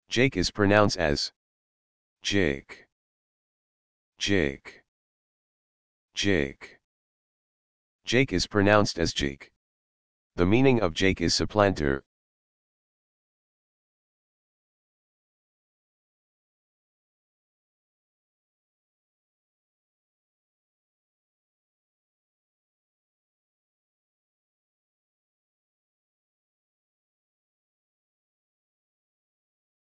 Jeyk is pronounced as jeyk, jeyk, jeyk. Jeyk is pronounced as jeyk. The meaning of jeyk is supplanter,